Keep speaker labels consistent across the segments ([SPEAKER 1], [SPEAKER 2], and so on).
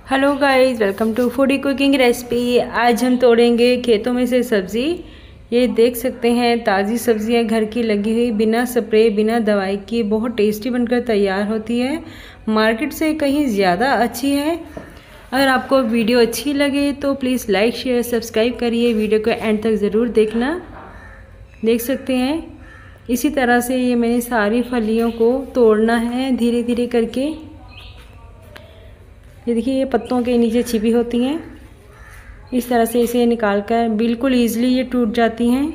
[SPEAKER 1] Hello guys, welcome to foodie cooking recipe. आज हम तोड़ेंगे खेतों में से सब्ज़ी। ये देख सकते हैं ताज़ी सब्जियां घर की लगी हुई, बिना स्प्रे बिना दवाई की बहुत टेस्टी बनकर तैयार होती है। मार्केट से कहीं ज़्यादा अच्छी है। अगर आपको वीडियो अच्छी लगे तो प्लीज़ लाइक शेयर सब्सक्राइब करिए। वीडियो को एंड तक ज़रूर देखना। देख सकते हैं इसी तरह से ये मैंने सारी फलियों को तोड़ना है धीरे धीरे करके। ये देखिए, ये पत्तों के नीचे छिपी होती हैं। इस तरह से इसे निकालकर बिल्कुल ईजिली ये टूट जाती हैं।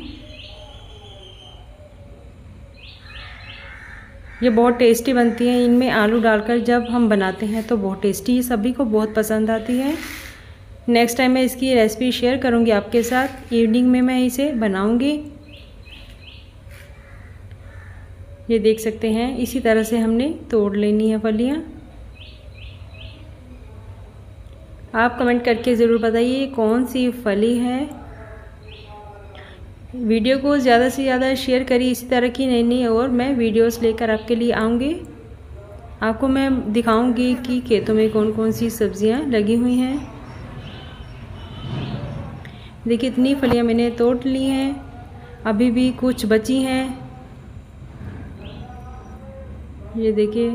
[SPEAKER 1] ये बहुत टेस्टी बनती हैं। इनमें आलू डालकर जब हम बनाते हैं तो बहुत टेस्टी, ये सभी को बहुत पसंद आती है। नेक्स्ट टाइम मैं इसकी रेसिपी शेयर करूंगी आपके साथ। इवनिंग में मैं इसे बनाऊंगी। ये देख सकते हैं इसी तरह से हमने तोड़ लेनी है फलियाँ। आप कमेंट करके ज़रूर बताइए कौन सी फली है। वीडियो को ज़्यादा से ज़्यादा शेयर करिए। इसी तरह की नई नई और मैं वीडियोस लेकर आपके लिए आऊँगी। आपको मैं दिखाऊंगी कि खेतों में कौन कौन सी सब्जियां लगी हुई हैं। देखिए, इतनी फलियां मैंने तोड़ ली हैं, अभी भी कुछ बची हैं। ये देखिए,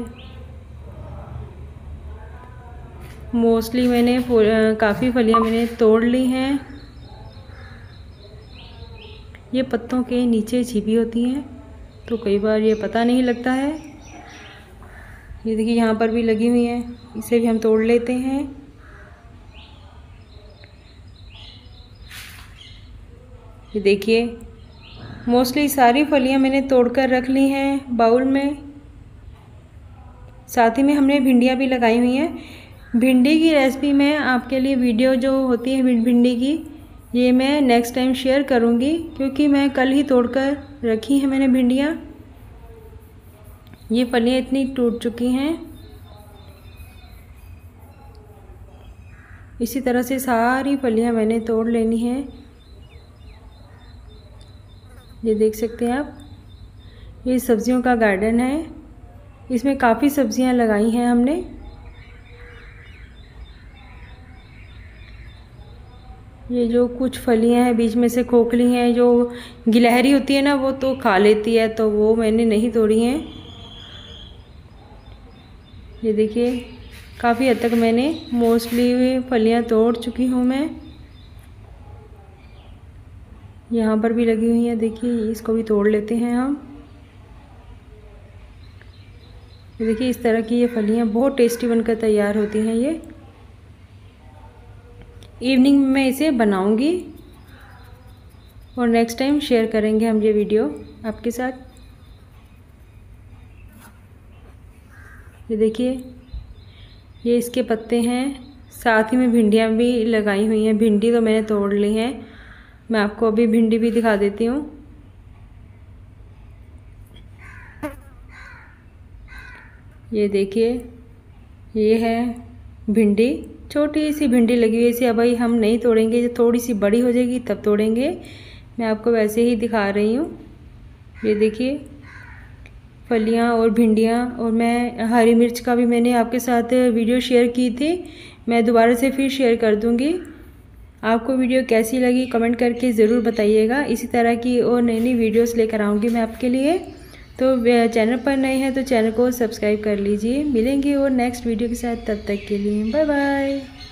[SPEAKER 1] मोस्टली मैंने काफ़ी फलियां मैंने तोड़ ली हैं। ये पत्तों के नीचे छिपी होती हैं तो कई बार ये पता नहीं लगता है। ये देखिए, यहाँ पर भी लगी हुई हैं, इसे भी हम तोड़ लेते हैं। ये देखिए, मोस्टली सारी फलियां मैंने तोड़कर रख ली हैं बाउल में। साथ ही में हमने भिंडियाँ भी लगाई हुई हैं। भिंडी की रेसिपी में आपके लिए वीडियो जो होती है भिंडी की, ये मैं नेक्स्ट टाइम शेयर करूँगी, क्योंकि मैं कल ही तोड़कर रखी हैं मैंने भिंडियाँ। ये फलियाँ इतनी टूट चुकी हैं। इसी तरह से सारी फलियाँ मैंने तोड़ लेनी है। ये देख सकते हैं आप, ये सब्जियों का गार्डन है। इसमें काफ़ी सब्जियां लगाई हैं हमने। ये जो कुछ फलियां हैं बीच में से खोखली हैं, जो गिलहरी होती है ना वो तो खा लेती है, तो वो मैंने नहीं तोड़ी हैं। ये देखिए, काफ़ी हद तक मैंने मोस्टली फलियां तोड़ चुकी हूँ मैं। यहाँ पर भी लगी हुई हैं, देखिए इसको भी तोड़ लेते हैं हम। ये देखिए, इस तरह की ये फलियां बहुत टेस्टी बनकर तैयार होती हैं। ये इवनिंग में मैं इसे बनाऊंगी और नेक्स्ट टाइम शेयर करेंगे हम ये वीडियो आपके साथ। ये देखिए, ये इसके पत्ते हैं। साथ ही में भिंडियाँ भी लगाई हुई हैं। भिंडी तो मैंने तोड़ ली हैं। मैं आपको अभी भिंडी भी दिखा देती हूँ। ये देखिए, ये है भिंडी, छोटी सी भिंडी लगी हुई है। इसे अभी हम नहीं तोड़ेंगे, जब थोड़ी सी बड़ी हो जाएगी तब तोड़ेंगे। मैं आपको वैसे ही दिखा रही हूँ। ये देखिए, फलियाँ और भिंडियाँ, और मैं हरी मिर्च का भी मैंने आपके साथ वीडियो शेयर की थी। मैं दोबारा से फिर शेयर कर दूँगी। आपको वीडियो कैसी लगी कमेंट करके ज़रूर बताइएगा। इसी तरह की और नई नई वीडियोस लेकर आऊँगी मैं आपके लिए। तो चैनल पर नए हैं तो चैनल को सब्सक्राइब कर लीजिए। मिलेंगे और नेक्स्ट वीडियो के साथ, तब तक के लिए बाय बाय।